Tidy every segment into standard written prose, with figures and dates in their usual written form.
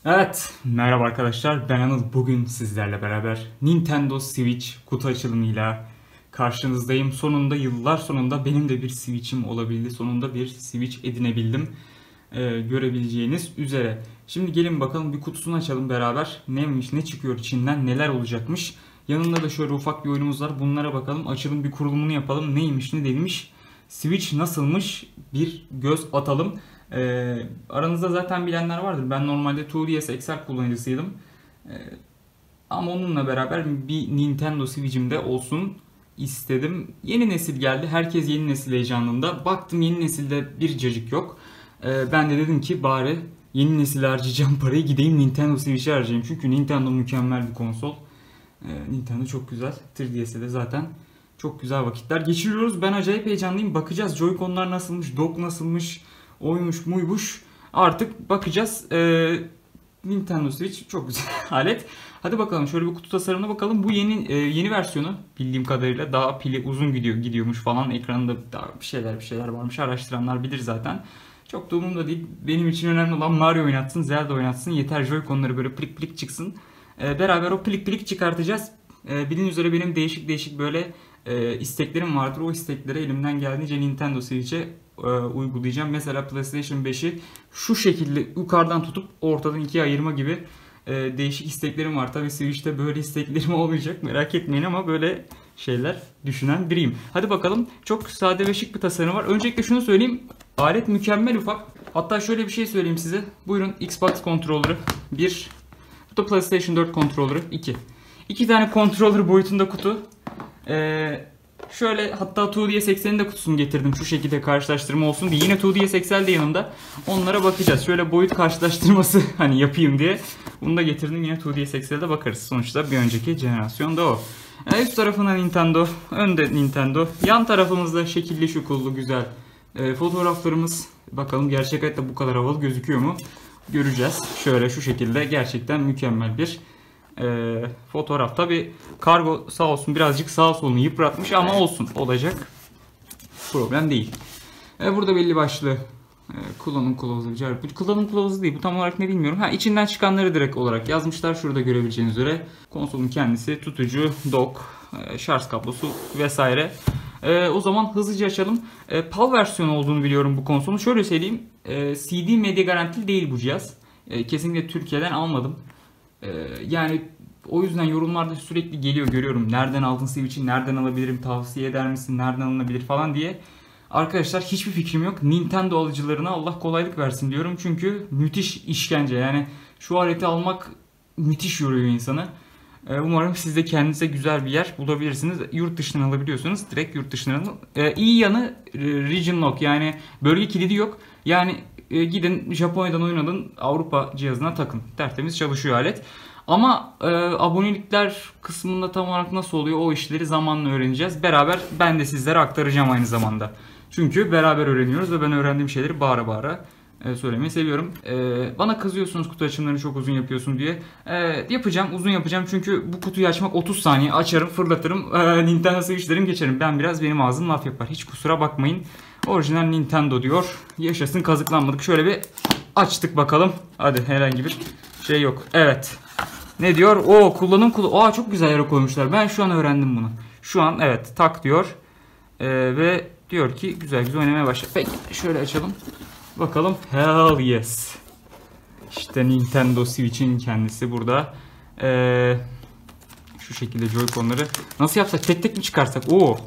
Evet, merhaba arkadaşlar. Ben Anıl. Bugün sizlerle beraber Nintendo Switch kutu açılımıyla karşınızdayım. Sonunda, yıllar sonunda benim de bir Switch'im olabildi. Sonunda bir Switch edinebildim. Görebileceğiniz üzere. Şimdi gelin bakalım bir kutusunu açalım beraber. Neymiş, ne çıkıyor içinden, neler olacakmış. Yanında da şöyle ufak bir oyunumuz var. Bunlara bakalım. Açalım, bir kurulumunu yapalım. Neymiş, ne değilmiş. Switch nasılmış bir göz atalım. Aranızda zaten bilenler vardır. Ben normalde 2DS XL kullanıcısıydım. Ama onunla beraber bir Nintendo Switch'im de olsun istedim. Yeni nesil geldi. Herkes yeni nesil heyecanında. Baktım yeni nesilde bir cacık yok. Ben de dedim ki bari yeni nesil harcayacağım parayı gideyim Nintendo Switch'e harcayayım. Çünkü Nintendo mükemmel bir konsol. Nintendo çok güzel. 3DS'de de zaten çok güzel vakitler geçiriyoruz. Ben acayip heyecanlıyım. Bakacağız Joy-Con'lar nasılmış, dock nasılmış, oymuş muymuş. Artık bakacağız. Nintendo Switch çok güzel alet. Hadi bakalım şöyle bir kutu tasarımına bakalım. Bu yeni versiyonu bildiğim kadarıyla daha pili uzun gidiyormuş falan. Ekranında daha bir şeyler varmış. Araştıranlar bilir zaten. Çok da umurumda değil. Benim için önemli olan Mario oynatsın, Zelda oynatsın. Yeter Joy-Con'ları böyle plik plik çıksın. Beraber o plik plik çıkartacağız. Bildiğiniz üzere benim değişik böyle isteklerim vardır. O istekleri elimden geldiğince Nintendo Switch'e uygulayacağım. Mesela PlayStation 5'i şu şekilde yukarıdan tutup ortadan ikiye ayırma gibi değişik isteklerim var. Tabii Switch'te böyle isteklerim olmayacak. Merak etmeyin ama böyle şeyler düşünen biriyim. Hadi bakalım. Çok sade ve şık bir tasarım var. Öncelikle şunu söyleyeyim. Alet mükemmel ufak. Hatta şöyle bir şey söyleyeyim size. Buyurun Xbox kontrolörü 1. Bu da PlayStation 4 kontrolörü 2. 2 tane controller boyutunda kutu. Şöyle hatta 2DS80'in de kutusunu getirdim. Şu şekilde karşılaştırma olsun diye. Yine 2DS XL de yanımda. Onlara bakacağız. Şöyle boyut karşılaştırması hani yapayım diye. Bunu da getirdim. Yine 2DS XL'de bakarız. Sonuçta bir önceki jenerasyonda o. Üst tarafında Nintendo. Önde Nintendo. Yan tarafımızda şekilli şukullu güzel fotoğraflarımız. Bakalım gerçek hayatta bu kadar havalı gözüküyor mu? Göreceğiz. Şöyle şu şekilde gerçekten mükemmel bir fotoğraf. Tabi kargo sağ olsun birazcık sağ solunu yıpratmış ama olsun, olacak, problem değil. Burada belli başlı kullanım kılavuzu, kullanım kılavuzu değil bu tam olarak ne bilmiyorum. İçinden çıkanları direkt olarak yazmışlar. Şurada görebileceğiniz üzere konsolun kendisi, tutucu, dock, şarj kablosu vesaire. O zaman hızlıca açalım. PAL versiyonu olduğunu biliyorum bu konsolun. Şöyle söyleyeyim, CD medya garantili değil bu cihaz. Kesinlikle Türkiye'den almadım. Yani o yüzden yorumlarda sürekli geliyor, görüyorum. Nereden aldın Switch'i, nereden alabilirim, tavsiye eder misin, nereden alınabilir falan diye. Arkadaşlar hiçbir fikrim yok. Nintendo alıcılarına Allah kolaylık versin diyorum. Çünkü müthiş işkence. Yani şu aleti almak müthiş yoruyor insanı. Umarım siz de kendinize güzel bir yer bulabilirsiniz. Yurt dışından alabiliyorsunuz. Direkt yurt dışından alın. İyi yanı Region Lock, yani bölge kilidi yok. Yani gidin Japonya'dan oynadın, Avrupa cihazına takın. Tertemiz çalışıyor alet. Ama abonelikler kısmında tam olarak nasıl oluyor, o işleri zamanla öğreneceğiz. Beraber ben de sizlere aktaracağım aynı zamanda. Çünkü beraber öğreniyoruz ve ben öğrendiğim şeyleri bağıra bağıra söylemeyi seviyorum. Bana kızıyorsunuz kutu açımlarını çok uzun yapıyorsun diye. Yapacağım, uzun yapacağım çünkü bu kutuyu açmak 30 saniye, açarım, fırlatırım, Nintendo Switch'lerim geçerim. Benim ağzım laf yapar. Hiç kusura bakmayın. Orijinal Nintendo diyor. Yaşasın, kazıklanmadık. Şöyle bir açtık bakalım. Hadi, herhangi bir şey yok. Evet. Ne diyor? Kullanım. Çok güzel yere koymuşlar. Ben şu an öğrendim bunu. Şu an evet tak diyor. Ve diyor ki güzel oynamaya başla. Peki şöyle açalım. Bakalım. Hell yes. İşte Nintendo Switch'in kendisi burada. Şu şekilde Joy-Con'ları nasıl yapsak? Tek tek mi çıkarsak?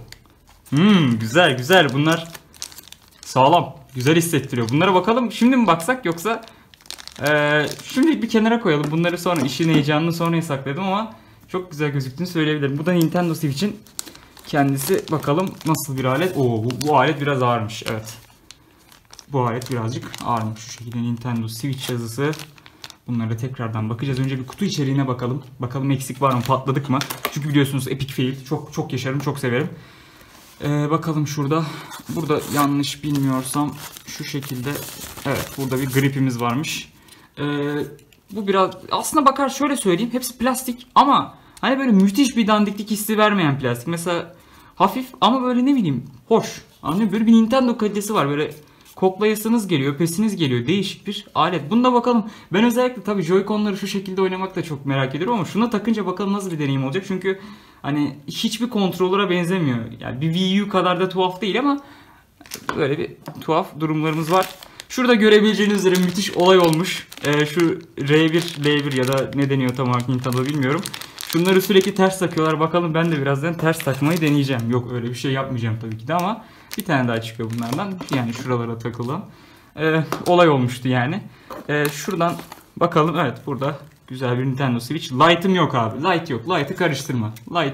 Güzel. Bunlar sağlam. Güzel hissettiriyor. Bunlara bakalım. Şimdi mi baksak yoksa şimdi bir kenara koyalım. Bunları sonra, işin heyecanını sonraya sakladım ama çok güzel gözüktüğünü söyleyebilirim. Bu da Nintendo Switch'in kendisi. Bakalım nasıl bir alet. Bu alet biraz ağırmış. Evet. Bu alet birazcık ağırmış. Şu şekilde Nintendo Switch yazısı. Bunlara tekrardan bakacağız. Önce bir kutu içeriğine bakalım. Bakalım eksik var mı, patladık mı? Çünkü biliyorsunuz epic fail. Çok yaşarım, çok severim. Bakalım şurada. Burada yanlış bilmiyorsam şu şekilde. Evet, burada bir gripimiz varmış. Bu biraz aslında şöyle söyleyeyim, hepsi plastik ama hani böyle müthiş bir dandiklik hissi vermeyen plastik. Mesela hafif ama böyle ne bileyim hoş. Anladın mı? Böyle bir Nintendo kalitesi var. Böyle koklayasınız geliyor, öpesiniz geliyor. Değişik bir alet. Bunda bakalım. Ben özellikle tabii Joy-Con'ları şu şekilde oynamak da çok merak ediyorum ama şuna takınca bakalım nasıl bir deneyim olacak. Çünkü hani hiçbir kontrolöre benzemiyor. Yani bir Wii U kadar da tuhaf değil ama böyle bir tuhaf durumlarımız var. Şurada görebileceğiniz üzere müthiş olay olmuş. Şu R1, L1 ya da ne deniyor tam olarak Nintendo bilmiyorum. Şunları sürekli ters takıyorlar. Bakalım ben de birazdan ters takmayı deneyeceğim. Yok öyle bir şey yapmayacağım tabii ki de ama bir tane daha çıkıyor bunlardan. Yani şuralara takılan. Olay olmuştu yani. Şuradan bakalım. Evet burada güzel bir Nintendo Switch. Lite'ım yok abi. Lite yok. Lite'ı karıştırma.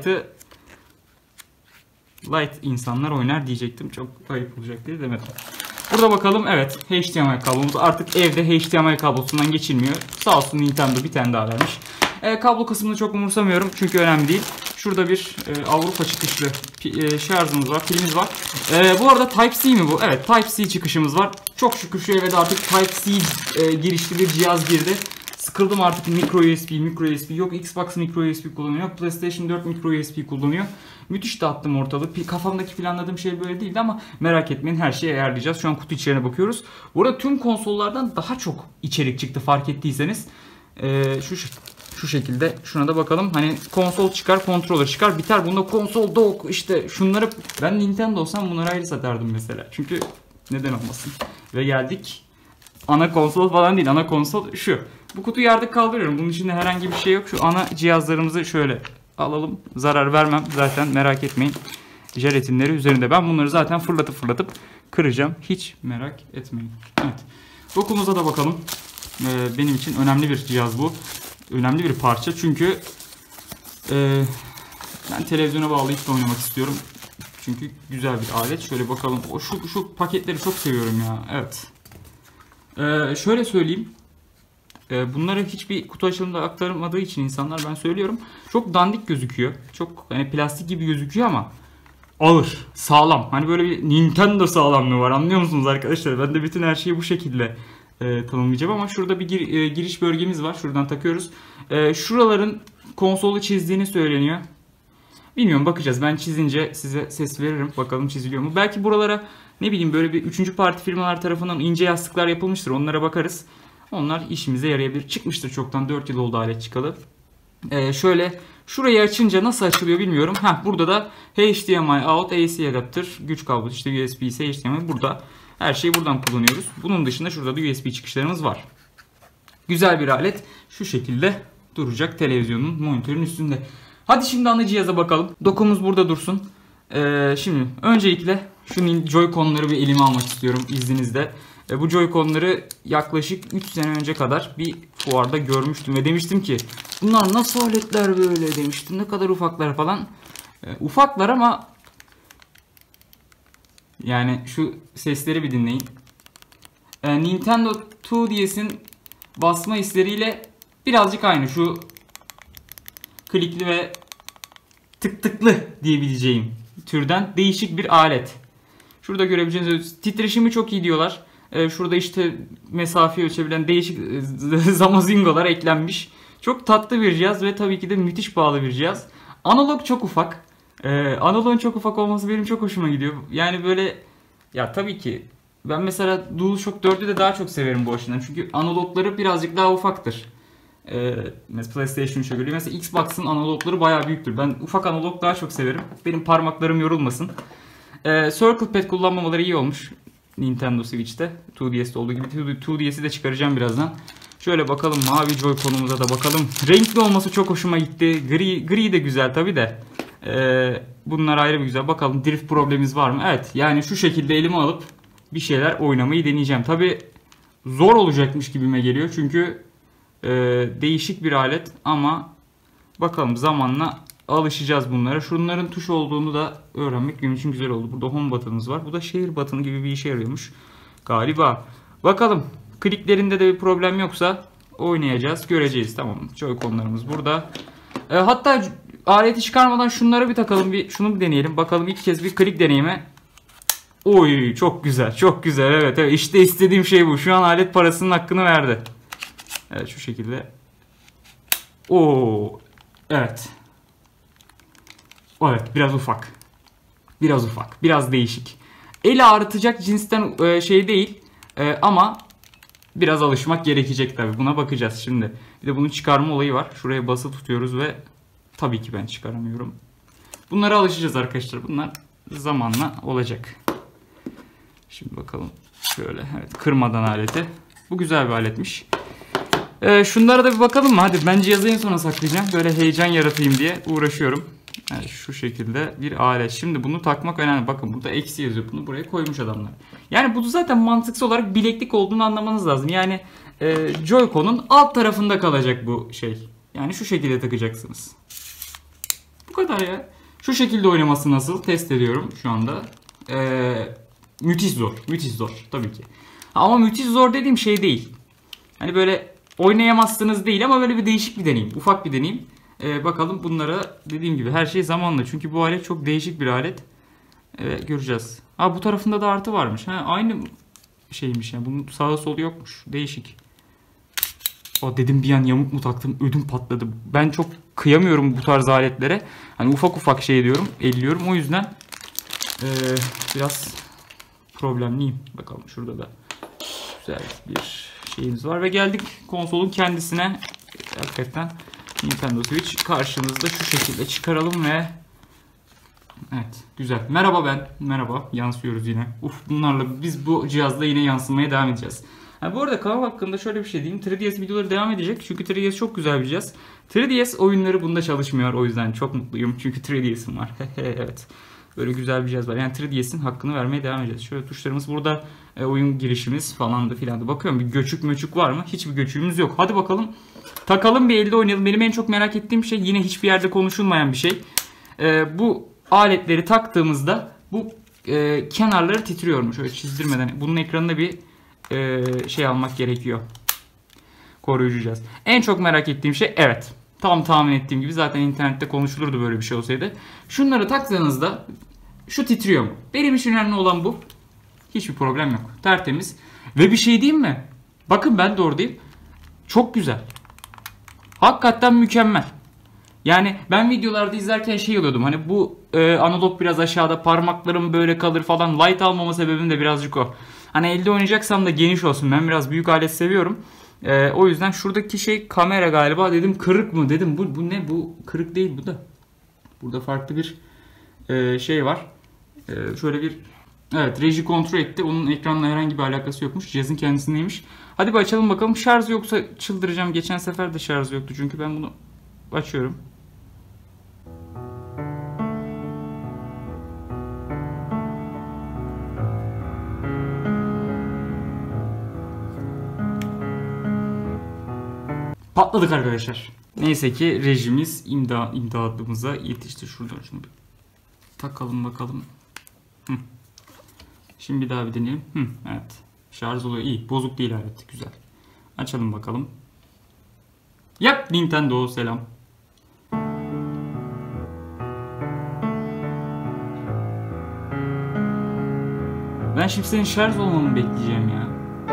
Lite insanlar oynar diyecektim. Çok ayıp olacak diye demedim. Burada bakalım evet HDMI kablomuz artık evde HDMI kablosundan geçilmiyor. Sağ olsun Nintendo bir tane daha vermiş. Kablo kısmını çok umursamıyorum çünkü önemli değil. Şurada bir Avrupa çıkışlı şarjımız var, pilimiz var. Bu arada Type-C mi bu? Evet Type-C çıkışımız var. Çok şükür şu eve de artık Type-C girişli bir cihaz girdi. Sıkıldım artık micro USB yok Xbox micro USB kullanıyor, yok PlayStation 4 micro USB kullanıyor. Müthiş dağıttım ortalığı. Kafamdaki planladığım şey böyle değildi ama merak etmeyin her şeyi ayarlayacağız. Şu an kutu içlerine bakıyoruz. Bu arada tüm konsollardan daha çok içerik çıktı fark ettiyseniz. Şu şekilde şuna da bakalım. Hani konsol çıkar, controller çıkar, biter. Bunda konsol, dock işte şunları ben Nintendo olsam bunları ayrı satardım mesela. Çünkü neden olmasın. Ve geldik. Ana konsol falan değil. Ana konsol şu. Bu kutuyu artık kaldırıyorum. Bunun içinde herhangi bir şey yok. Şu ana cihazlarımızı şöyle alalım. Zarar vermem. Zaten merak etmeyin. Jelatinleri üzerinde. Ben bunları zaten fırlatıp kıracağım. Hiç merak etmeyin. Evet. Dokumuza da bakalım. Benim için önemli bir cihaz bu. Önemli bir parça. Çünkü ben televizyona bağlayıp da oynamak istiyorum. Çünkü güzel bir alet. Şöyle bakalım. Şu paketleri çok seviyorum ya. Evet. Şöyle söyleyeyim. Bunları hiçbir kutu açılımda aktarmadığı için insanlar ben söylüyorum. Çok dandik gözüküyor. Çok hani plastik gibi gözüküyor ama ağır, sağlam. Hani böyle bir Nintendo sağlamlığı var. Anlıyor musunuz arkadaşlar? Ben de bütün her şeyi bu şekilde tanımlayacağım ama şurada bir giriş bölgemiz var. Şuradan takıyoruz. Şuraların konsolu çizdiğini söyleniyor. Bilmiyorum bakacağız. Ben çizince size ses veririm. Bakalım çiziliyor mu? Belki buralara ne bileyim böyle bir 3. parti firmalar tarafından ince yastıklar yapılmıştır. Onlara bakarız. Onlar işimize yarayabilir. Çıkmıştır çoktan. 4 yıl oldu alet çıkalı. Şöyle şurayı açınca nasıl açılıyor bilmiyorum. Burada da HDMI out, AC adapter, güç kablosu işte USB-C, HDMI burada. Her şeyi buradan kullanıyoruz. Bunun dışında şurada da USB çıkışlarımız var. Güzel bir alet. Şu şekilde duracak televizyonun monitörün üstünde. Hadi şimdi ana cihaza bakalım. Dokumuz burada dursun. Şimdi öncelikle şu Joy-Con'ları bir elime almak istiyorum izninizle. Bu Joy-Con'ları yaklaşık 3 sene önce kadar bir fuarda görmüştüm ve demiştim ki bunlar nasıl aletler böyle demiştim. Ne kadar ufaklar falan. Ufaklar ama yani şu sesleri bir dinleyin. Nintendo 2DS'in basma hisleriyle birazcık aynı. Şu klikli ve tık tıklı diyebileceğim türden değişik bir alet. Şurada görebileceğiniz titreşimi çok iyi diyorlar. Şurada işte mesafeyi ölçebilen değişik zamazingolar eklenmiş. Çok tatlı bir cihaz ve tabii ki de müthiş pahalı bir cihaz. Analog çok ufak. Analog'un çok ufak olması benim çok hoşuma gidiyor. Yani böyle ya tabii ki ben mesela DualShock 4'ü de daha çok severim bu açıdan. Çünkü analogları birazcık daha ufaktır. Mesela PlayStation 3'e göre. Mesela Xbox'ın analogları bayağı büyüktür. Ben ufak analog daha çok severim. Benim parmaklarım yorulmasın. Circle Pad kullanmamaları iyi olmuş. Nintendo Switch'te. 2DS'de olduğu gibi 2DS'i de çıkaracağım birazdan. Şöyle bakalım mavi Joy-Con'umuza da bakalım. Renkli olması çok hoşuma gitti. Gri de güzel tabi de. Bunlar ayrı bir güzel. Bakalım drift problemimiz var mı? Evet yani şu şekilde elime alıp bir şeyler oynamayı deneyeceğim. Tabi zor olacakmış gibime geliyor. Çünkü değişik bir alet ama bakalım zamanla alışacağız bunlara. Şunların tuş olduğunu da öğrenmek benim için güzel oldu. Burada home button'ımız var. Bu da şehir button'ı gibi bir işe yarıyormuş galiba. Bakalım kliklerinde de bir problem yoksa oynayacağız, göreceğiz. Tamam. Joy-Con'larımız burada. Hatta aleti çıkarmadan şunları bir takalım, şunu bir deneyelim. Bakalım ilk kez bir klik deneyimi. Oy çok güzel, çok güzel. Evet, evet işte istediğim şey bu. Şu an alet parasının hakkını verdi. Evet şu şekilde. Oo evet. Evet biraz ufak. Biraz ufak. Biraz değişik. El ağrıtacak cinsten şey değil. Ama biraz alışmak gerekecek tabii. Buna bakacağız şimdi. Bir de bunun çıkarma olayı var. Şuraya basılı tutuyoruz ve tabii ki ben çıkaramıyorum. Bunlara alışacağız arkadaşlar. Bunlar zamanla olacak. Şimdi bakalım. Şöyle, evet, kırmadan aleti. Bu güzel bir aletmiş. Şunlara da bir bakalım mı? Hadi, ben cihazı en sona saklayacağım. Böyle heyecan yaratayım diye uğraşıyorum. Yani şu şekilde bir alet. Şimdi bunu takmak önemli. Bakın burada eksi yazıyor. Bunu buraya koymuş adamlar. Yani bu zaten mantıksal olarak bileklik olduğunu anlamanız lazım. Yani Joy-Con'un alt tarafında kalacak bu şey. Yani şu şekilde takacaksınız. Bu kadar ya. Şu şekilde oynaması nasıl? Test ediyorum şu anda. Müthiş zor. Müthiş zor tabii ki. Ama müthiş zor dediğim şey değil. Hani böyle oynayamazsınız değil ama böyle bir değişik bir deneyim. Ufak bir deneyim. Bakalım bunlara, dediğim gibi her şey zamanla. Çünkü bu alet çok değişik bir alet. Göreceğiz. Bu tarafında da artı varmış. Aynı şeymiş yani. Bunun sağı solu yokmuş. Değişik. Dedim bir an yamuk mu taktım? Ödüm patladı. Ben çok kıyamıyorum bu tarz aletlere. Hani ufak ufak şey diyorum, elliyorum. O yüzden biraz problemliyim. Bakalım şurada da güzel bir şeyimiz var ve geldik konsolun kendisine. Hakikaten Nintendo Switch karşınızda, şu şekilde çıkaralım ve evet, güzel. Merhaba ben. Merhaba. Yansıyoruz yine. Bunlarla biz bu cihazla yine yansımaya devam edeceğiz. Bu arada kanal hakkında şöyle bir şey diyeyim. 3DS videoları devam edecek. Çünkü 3DS çok güzel bir cihaz. 3DS oyunları bunda çalışmıyor. O yüzden çok mutluyum. Çünkü 3DS'im var. Evet. Böyle güzel bir cihaz var. Yani 3DS'in hakkını vermeye devam edeceğiz. Şöyle tuşlarımız burada. Oyun girişimiz falan da filan da. Bakıyorum bir göçük möçük var mı? Hiçbir göçüğümüz yok. Hadi bakalım. Takalım, bir elde oynayalım. Benim en çok merak ettiğim şey, yine hiçbir yerde konuşulmayan bir şey. Bu aletleri taktığımızda bu kenarları titriyormuş. Şöyle çizdirmeden. Bunun ekranında bir şey almak gerekiyor. Koruyucu cihaz. En çok merak ettiğim şey, evet, tam tahmin ettiğim gibi, zaten internette konuşulurdu böyle bir şey olsaydı. Şunları taktığınızda şu titriyor mu? Benim için önemli olan bu. Hiçbir problem yok. Tertemiz. Ve bir şey diyeyim mi? Bakın ben de oradayım. Çok güzel. Hakikaten mükemmel. Yani ben videolarda izlerken şey oluyordum. Hani bu analog biraz aşağıda, parmaklarım böyle kalır falan. Light almama sebebim de birazcık o. Hani elde oynayacaksam da geniş olsun. Ben biraz büyük alet seviyorum. O yüzden şuradaki şey kamera galiba, dedim kırık mı dedim. Bu ne? Bu kırık değil bu da. Burada farklı bir şey var. Şöyle bir, evet, reji kontrol etti. Onun ekranla herhangi bir alakası yokmuş. Cihazın kendisindeymiş. Hadi bir açalım bakalım. Şarj yoksa çıldıracağım. Geçen sefer de şarj yoktu. Çünkü ben bunu açıyorum. Patladık arkadaşlar. Neyse ki rejimiz imdadımıza yetişti. Şuradan şunu bir takalım bakalım. Şimdi bir daha bir deneyelim. Evet. Şarj oluyor. İyi. Bozuk değil alet. Güzel. Açalım bakalım. Yap Nintendo, selam. Ben şimdi senin şarj olmanı bekleyeceğim ya.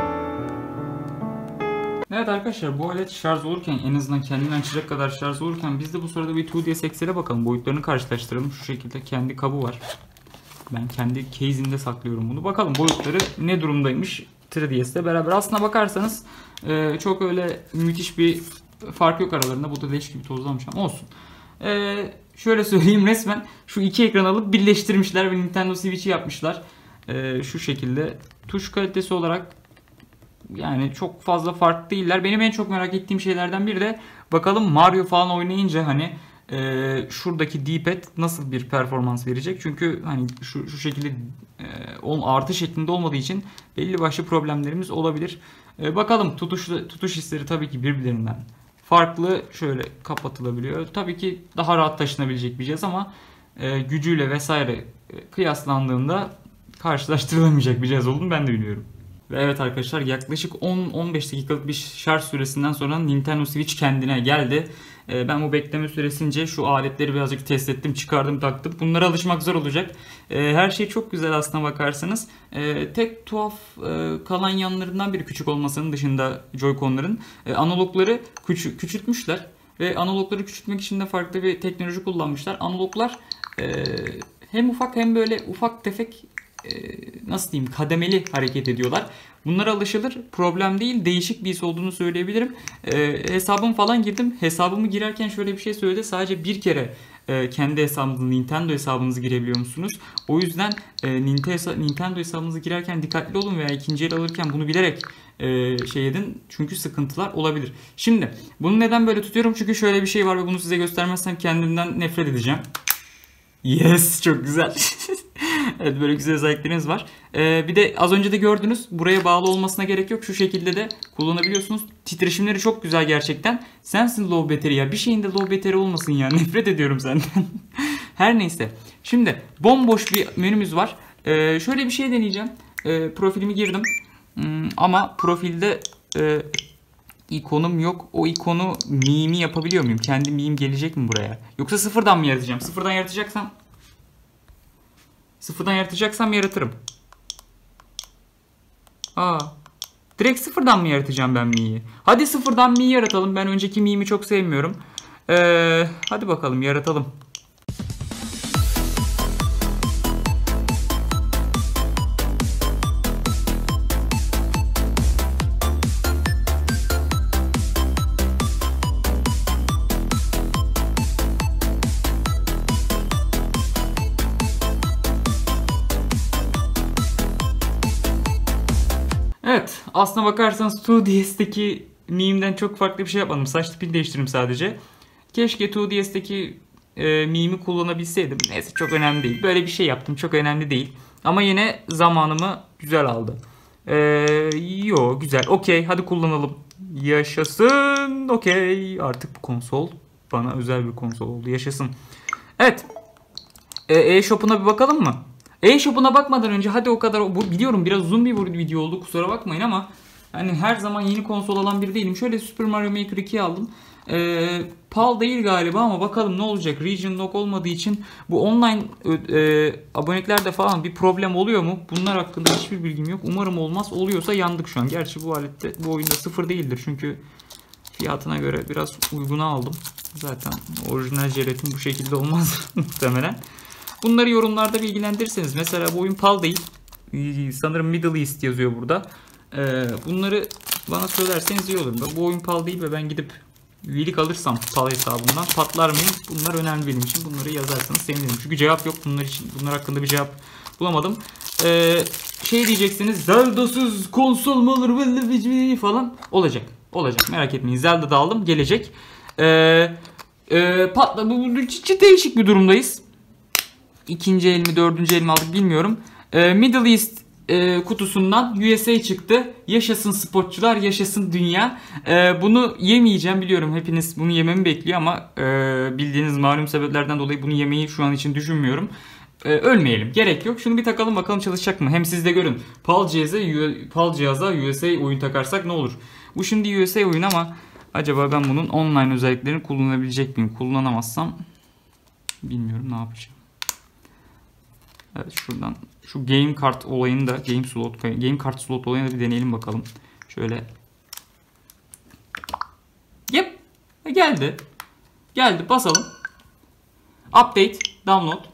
Evet arkadaşlar, bu alet şarj olurken, en azından kendini açacak kadar şarj olurken, biz de bu sırada bir 2DS XL'e bakalım. Boyutlarını karşılaştıralım. Şu şekilde kendi kabı var. Ben kendi case'imde saklıyorum bunu. Bakalım boyutları ne durumdaymış 3DS'le beraber. Aslına bakarsanız çok öyle müthiş bir fark yok aralarında. Bu da leş gibi tozlanmış ama olsun. Şöyle söyleyeyim, resmen şu iki ekran alıp birleştirmişler ve Nintendo Switch'i yapmışlar. Şu şekilde tuş kalitesi olarak yani çok fazla farklı değiller. Benim en çok merak ettiğim şeylerden biri de bakalım Mario falan oynayınca hani şuradaki D-pad nasıl bir performans verecek? Çünkü hani şu şekilde artı şeklinde olmadığı için belli başlı problemlerimiz olabilir. Bakalım, tutuş hisleri tabii ki birbirlerinden farklı. Şöyle kapatılabiliyor. Tabii ki daha rahat taşınabilecek bir cihaz ama gücüyle vesaire kıyaslandığında karşılaştırılamayacak bir cihaz olduğunu ben de biliyorum. Ve evet arkadaşlar, yaklaşık 10-15 dakikalık bir şarj süresinden sonra Nintendo Switch kendine geldi. Ben bu bekleme süresince şu aletleri birazcık test ettim, çıkardım, taktım. Bunlara alışmak zor olacak. Her şey çok güzel aslına bakarsanız. Tek tuhaf kalan yanlarından biri, küçük olmasının dışında Joy-Con'ların analogları küçültmüşler. Ve analogları küçültmek için de farklı bir teknoloji kullanmışlar. Analoglar hem ufak hem böyle ufak tefek nasıl diyeyim, kademeli hareket ediyorlar. Bunlara alışılır. Problem değil. Değişik bir his olduğunu söyleyebilirim. Hesabım falan girdim. Hesabımı girerken şöyle bir şey söyledi. Sadece bir kere kendi hesabınızı, Nintendo hesabınızı girebiliyor musunuz? O yüzden Nintendo hesabınızı girerken dikkatli olun veya ikinci el alırken bunu bilerek şey edin. Çünkü sıkıntılar olabilir. Şimdi bunu neden böyle tutuyorum? Çünkü şöyle bir şey var ve bunu size göstermezsem kendimden nefret edeceğim. Yes, çok güzel. Evet, böyle güzel özellikleriniz var. Bir de az önce de gördünüz. Buraya bağlı olmasına gerek yok. Şu şekilde de kullanabiliyorsunuz. Titreşimleri çok güzel gerçekten. Sensin low battery ya. Bir şeyin de low battery olmasın ya. Nefret ediyorum senden. Her neyse. Şimdi bomboş bir menümüz var. Şöyle bir şey deneyeceğim. Profilimi girdim. Ama profilde ikonum yok. O ikonu mimi yapabiliyor muyum? Kendi mimim gelecek mi buraya? Yoksa sıfırdan mı yaratacağım? Sıfırdan yaratacaksam yaratırım. Direkt sıfırdan mı yaratacağım ben mi'yi? Hadi sıfırdan mi'yi yaratalım. Ben önceki mi'mi çok sevmiyorum. Hadi bakalım yaratalım. Evet, aslına bakarsanız 2DS'teki meme'den çok farklı bir şey yapmadım. Saç tipini değiştirdim sadece. Keşke 2DS'teki meme'i kullanabilseydim. Neyse, çok önemli değil. Böyle bir şey yaptım, çok önemli değil. Ama yine zamanımı güzel aldı. Güzel. Okey, hadi kullanalım. Yaşasın. Okey. Artık bu konsol bana özel bir konsol oldu. Yaşasın. Evet. E-Shop'una bir bakalım mı? E-Shop'una bakmadan önce hadi o kadar, bu biliyorum biraz uzun bir video oldu, kusura bakmayın ama hani her zaman yeni konsol alan biri değilim. Şöyle Super Mario Maker 2'yi aldım. PAL değil galiba ama bakalım ne olacak. Region lock olmadığı için bu online aboneliklerde falan bir problem oluyor mu? Bunlar hakkında hiçbir bilgim yok. Umarım olmaz. Oluyorsa yandık şu an. Gerçi bu alette, bu oyunda sıfır değildir çünkü fiyatına göre biraz uyguna aldım. Zaten orijinal jelatin bu şekilde olmaz muhtemelen. Bunları yorumlarda bilgilendirirseniz. Mesela bu oyun PAL değil. Sanırım Middle East yazıyor burada. Bunları bana söylerseniz iyi olur. Bu oyun PAL değil ve ben gidip üyelik alırsam PAL hesabından patlar mıyım? Bunlar önemli benim için. Bunları yazarsanız sevinirim. Çünkü cevap yok. Bunlar hakkında bir cevap bulamadım. Şey diyeceksiniz. Zelda'sız konsol mu olur falan. Olacak. Merak etmeyin. Zelda da aldım. Gelecek. Değişik bir durumdayız. İkinci el mi, dördüncü el mi aldık bilmiyorum. Middle East kutusundan USA çıktı. Yaşasın sportçular, yaşasın dünya. Bunu yemeyeceğim biliyorum. Hepiniz bunu yememi bekliyor ama bildiğiniz malum sebeplerden dolayı bunu yemeyi şu an için düşünmüyorum. Ölmeyelim. Gerek yok. Şunu bir takalım bakalım çalışacak mı? Hem siz de görün. PAL cihaza USA oyun takarsak ne olur? Bu şimdi USA oyun ama acaba ben bunun online özelliklerini kullanabilecek miyim? Kullanamazsam bilmiyorum ne yapacağım. Evet, şuradan şu game kart olayını da game kart slot olayını da bir deneyelim bakalım. Şöyle. Yep. Geldi. Basalım. Update, download.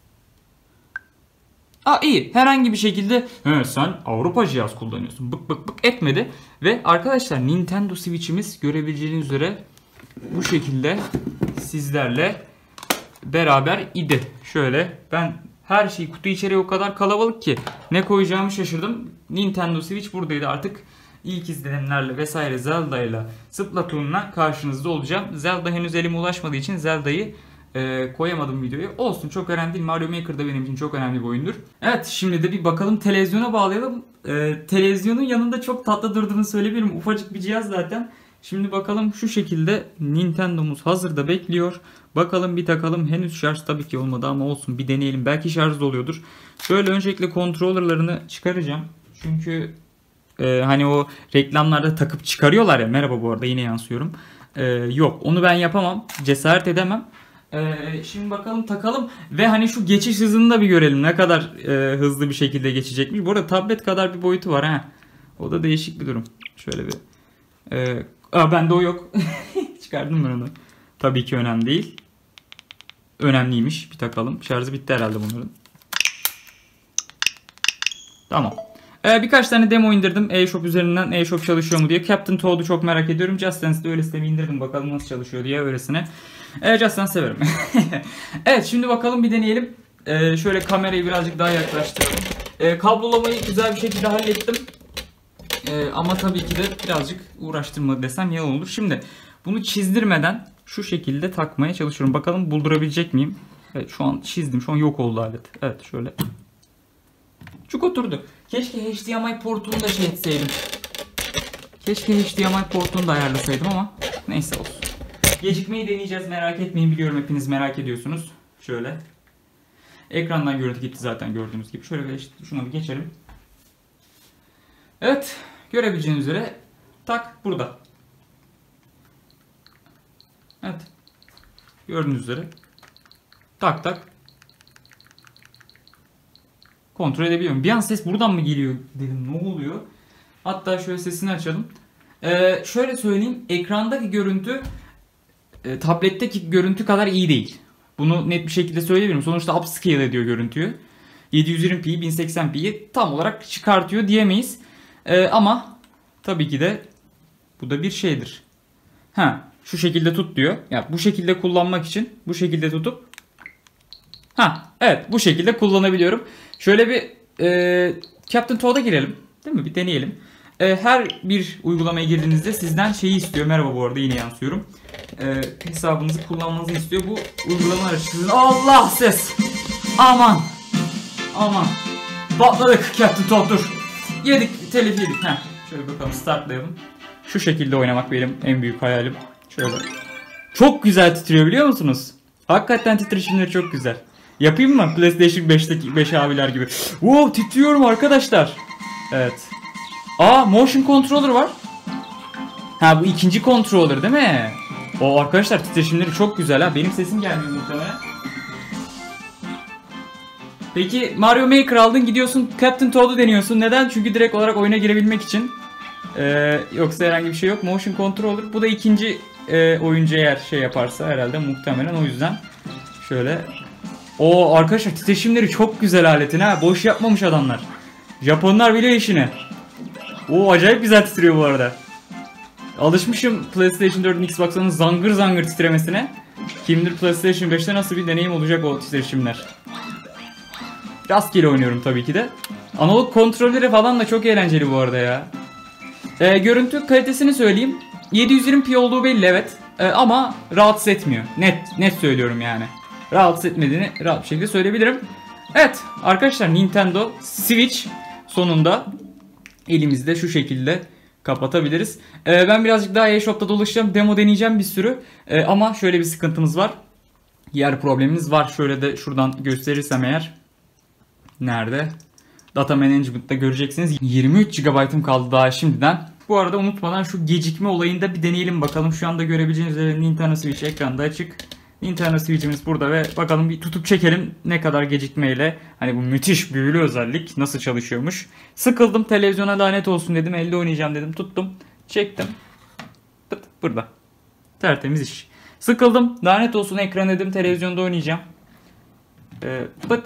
İyi. Herhangi bir şekilde sen Avrupa cihaz kullanıyorsun. Bık etmedi. Ve arkadaşlar Nintendo Switch'imiz görebileceğiniz üzere bu şekilde sizlerle beraber idi. Şöyle ben her şey kutu içeriği o kadar kalabalık ki ne koyacağımı şaşırdım. Nintendo Switch buradaydı artık. İlk izlenimlerle vesaire Zelda'yla Splatoon'la karşınızda olacağım. Zelda henüz elime ulaşmadığı için Zelda'yı koyamadım videoya. Olsun, çok önemli değil. Mario Maker da benim için çok önemli bir oyundur. Evet, şimdi de bir bakalım televizyona bağlayalım. Televizyonun yanında çok tatlı durduğunu söyleyebilirim. Ufacık bir cihaz zaten. Şimdi bakalım, şu şekilde Nintendo'muz hazırda bekliyor. Bakalım bir takalım. Henüz şarj tabii ki olmadı ama olsun, bir deneyelim. Belki şarj da oluyordur. Şöyle öncelikle controller'larını çıkaracağım. Çünkü hani o reklamlarda takıp çıkarıyorlar ya. Merhaba, bu arada yine yansıyorum. Yok, onu ben yapamam. Cesaret edemem. Şimdi bakalım takalım ve hani şu geçiş hızını da bir görelim. Ne kadar hızlı bir şekilde geçecekmiş. Bu arada tablet kadar bir boyutu var ha. O da değişik bir durum. Şöyle bir. Bende o yok. Çıkardım ben onu. Tabii ki önemli değil. Önemliymiş. Bir takalım. Şarjı bitti herhalde bunların. Tamam. Birkaç tane demo indirdim. eShop üzerinden eShop çalışıyor mu diye. Captain Toad'u çok merak ediyorum. Just Dance'de öylesine bir indirdim. Bakalım nasıl çalışıyor diye öylesine. Just Dance severim. Evet, şimdi bakalım bir deneyelim. Şöyle kamerayı birazcık daha yaklaştıralım. Kablolamayı güzel bir şekilde hallettim. Ama tabii ki de birazcık uğraştırmadı desem yalan olur. Şimdi bunu çizdirmeden şu şekilde takmaya çalışıyorum. Bakalım buldurabilecek miyim? Evet, şu an çizdim. Şu an yok oldu alet. Evet, şöyle. Çok oturdu. Keşke HDMI portunu da şey etseydim. Keşke HDMI portunu da ayarlasaydım ama neyse olsun. Gecikmeyi deneyeceğiz, merak etmeyin, biliyorum hepiniz merak ediyorsunuz. Şöyle. Ekrandan görüntü gitti zaten gördüğünüz gibi. Şöyle şuna bir geçelim. Evet, görebileceğiniz üzere tak burada. Evet. Gördüğünüz üzere tak tak kontrol edebiliyorum. Bir an ses buradan mı geliyor dedim, ne oluyor? Hatta şöyle sesini açalım. Şöyle söyleyeyim, ekrandaki görüntü tabletteki görüntü kadar iyi değil. Bunu net bir şekilde söyleyebilirim. Sonuçta upscale ediyor görüntüyü. 720p'yi 1080p'yi tam olarak çıkartıyor diyemeyiz. Ama tabii ki de bu da bir şeydir. Şu şekilde tut diyor. Yani bu şekilde kullanmak için bu şekilde tutup evet, bu şekilde kullanabiliyorum. Şöyle bir Captain Toad'a girelim. Değil mi? Bir deneyelim. Her bir uygulamaya girdiğinizde sizden şeyi istiyor. Merhaba, bu arada yine yansıyorum. Hesabınızı kullanmanızı istiyor. Bu uygulama araçlarının... Allah, ses! Aman! Aman! Patladık Captain Toad, dur. Yedik, telif yedik. Şöyle bakalım, startlayalım. Şu şekilde oynamak benim en büyük hayalim. Şöyle. Çok güzel titriyor, biliyor musunuz? Hakikaten titreşimleri çok güzel. Yapayım mı? PlayStation 5'teki 5 abiler gibi. Wow, titriyorum arkadaşlar. Evet. Motion controller var. Bu ikinci controller değil mi? O arkadaşlar, titreşimleri çok güzel ha. Benim sesim gelmiyor muhtemelen. Peki Mario Maker aldın, gidiyorsun Captain Toad'u deniyorsun. Neden? Çünkü direkt olarak oyuna girebilmek için. Yoksa herhangi bir şey yok. Motion controller. Bu da ikinci oyuncu eğer şey yaparsa herhalde, muhtemelen o yüzden. Şöyle. Arkadaşlar, titreşimleri çok güzel aletin ha. Boş yapmamış adamlar. Japonlar biliyor işini. Acayip güzel titriyor bu arada. Alışmışım PlayStation 4'ün, Xbox'ın zangır zangır titremesine. Kim bilir PlayStation 5'te nasıl bir deneyim olacak o titreşimler. Rastgele oynuyorum tabii ki de. Analog kontrolleri falan da çok eğlenceli bu arada ya. Görüntü kalitesini söyleyeyim. 720p olduğu belli, evet. Ama rahatsız etmiyor. Net söylüyorum yani. Rahatsız etmediğini rahat bir şekilde söyleyebilirim. Evet arkadaşlar, Nintendo Switch sonunda elimizde şu şekilde kapatabiliriz. Ben birazcık daha eShop'ta dolaşacağım. Demo deneyeceğim bir sürü. Ama şöyle bir sıkıntımız var. Yer problemimiz var. Şöyle de şuradan gösterirsem eğer. Nerede? Data Management'ta göreceksiniz. 23 GB'ım kaldı daha şimdiden. Bu arada unutmadan şu gecikme olayını da bir deneyelim bakalım. Şu anda görebileceğiniz üzere Nintendo Switch ekranda açık. Nintendo Switch'imiz burada ve bakalım bir tutup çekelim ne kadar gecikmeyle, hani bu müthiş büyülü özellik nasıl çalışıyormuş. Sıkıldım, televizyona lanet olsun dedim, elde oynayacağım dedim, tuttum çektim. Pıt, burada. Tertemiz iş. Sıkıldım, lanet olsun ekran dedim, televizyonda oynayacağım. Pıt.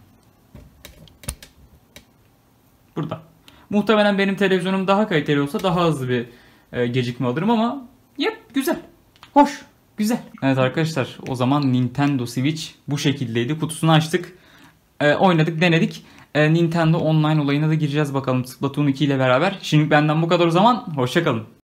Burada. Muhtemelen benim televizyonum daha kaliteli olsa daha hızlı bir gecikme alırım ama güzel. Hoş. Güzel. Evet arkadaşlar, o zaman Nintendo Switch bu şekildeydi. Kutusunu açtık. Oynadık, denedik. Nintendo Online olayına da gireceğiz bakalım Splatoon 2 ile beraber. Şimdi benden bu kadar o zaman. Hoşça kalın.